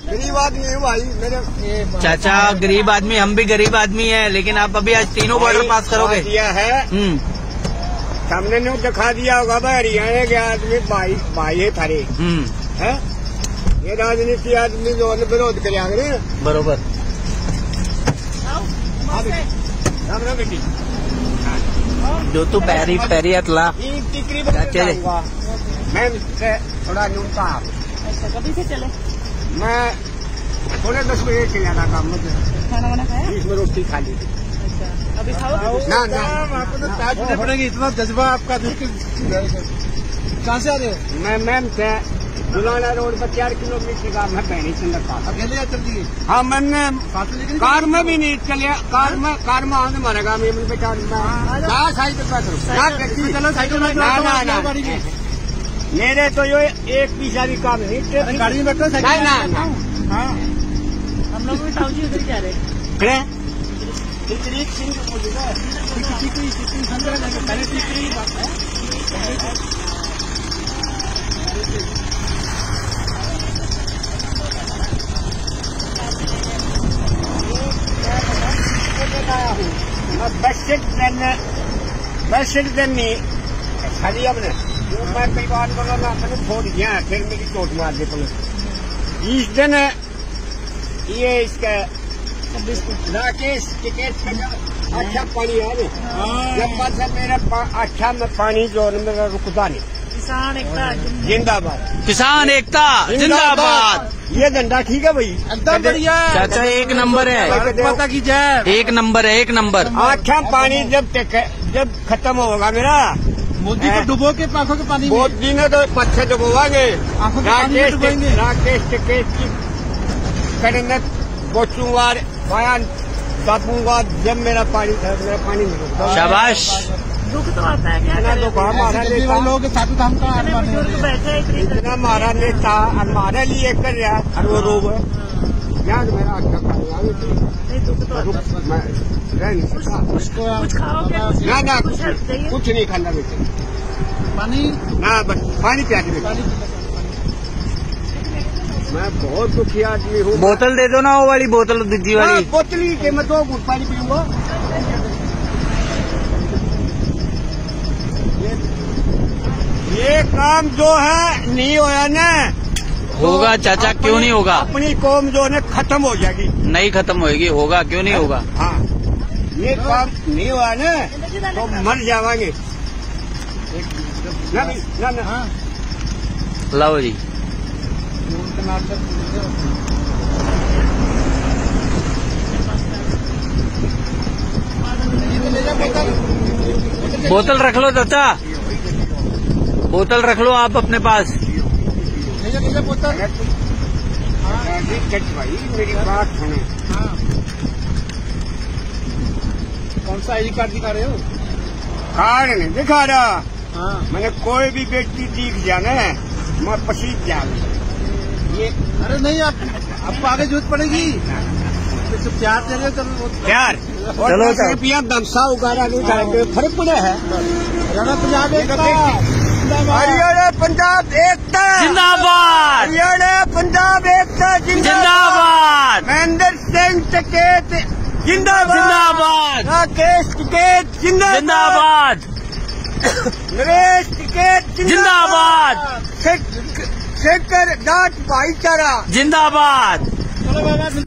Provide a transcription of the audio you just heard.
गरीब आदमी हूँ भाई मेरे। चाचा गरीब आदमी, हम भी गरीब आदमी हैं, लेकिन आप अभी आज तीनों बॉर्डर पास करोगे। दिया है सामने ने दिखा दिया होगा भाई, हरियाणा के आदमी भाई है थारे है। ये राजनीति आदमी जो विरोध करे बरोबर। बेटी जो तू पैरी पैरी अतला मैं थोड़ा न्यूनता। अच्छा कभी से चले? मैं थोड़े 10 बजे चले जाना काम में। खाना वाना खाया? इसमें रोटी खा ली। अच्छा अभी खाओ ना आपको तो चाय पीने पड़ेगी, इतना जज्बा आपका। कहाँ से आ रहे हो? मैं मैम से बुलाना रोड पर 4 किलोमीटर का मैं पहनी चंद्र पास। अकेले या चल दिए? हाँ मैंने कार में भी नहीं चले। कार में आने मारेगा मैं बेचार साइकिल में। ना मेरे तो यो एक पैसा भी काम नहीं। गाड़ी में बैठो ना। हाँ हम लोग भी ताऊ जी उधर जा रहे। बस नहीं खाली हमने मैं कई बार बोला ना अपने छोड़ दिया, फिर मेरी चोट मार दी पुलिस। इस दिन ये इसका राकेश टिकट का अच्छा पानी है जब मेरा अच्छा में पानी जो मेरा रुकता नहीं। किसान एकता जिंदाबाद, किसान एकता जिंदाबाद। ये झंडा ठीक है भाई, एकदम बढ़िया चाचा एक नंबर है। माता की जय। एक नंबर है, एक नंबर। अच्छा पानी जब खत्म होगा मेरा मोदी को डुबो के आंखों के पानी में। मोदी ने तो पच्छे डुबोवांगे। राकेश टिकट की करने पहुंचूंगा, बयान दापूंगा जब मेरा पानी मिलेगा। शाबाश। दुख तो आता है क्या? दुख हमारा नेता लोगों के साथ हम बुजुर्ग बैठे इतना हमारा नेता हमारे लिए कर रहा है हर वो रोग याद मेरा अच्छा पानी नहीं। दुख तो मैं रह नहीं सकता। कुछ खाओगे? ना कुछ नहीं खाना बेटे। पानी ना बस पानी प्या के मैं बहुत दुखी आदमी हूँ। बोतल दे दो ना, वो वाली बोतल दूसरी वाली। बोतली के मैं 2 घूंट पानी पीऊंगा। ये काम जो है नहीं होया ना होगा चाचा, क्यों नहीं होगा? अपनी कौम जो है खत्म हो जाएगी। नहीं खत्म होगी, होगा क्यों नहीं होगा? हाँ ये काम नहीं हुआ ना तो मर जावांगे। ना लाओ जी। बोतल रख लो चाचा, बोतल रख लो आप अपने पास। भाई मेरी बात सुने। कौन सा आई कार्ड दिखा रहे हो? कार्ड नहीं दिखा रहा। मैंने कोई भी व्यक्ति दिख जाना मैं पसीज जा। ये अरे नहीं, आपको आगे जरूरत पड़ेगी। प्यार दे रहे हो प्यार चलो रुपया दमसा उगारा नहीं फर्क पड़ा है। पंजाब हरियाणा पंजाब एकता जिंदाबाद, हरियाणा पंजाब एकता जिंदाबाद। महेंद्र सिंह टिकैत जिंदाबाद, राकेश टिकैत जिंदाबाद, नरेश टिकैत जिंदाबाद, शेखर जाट भाईचारा जिंदाबाद।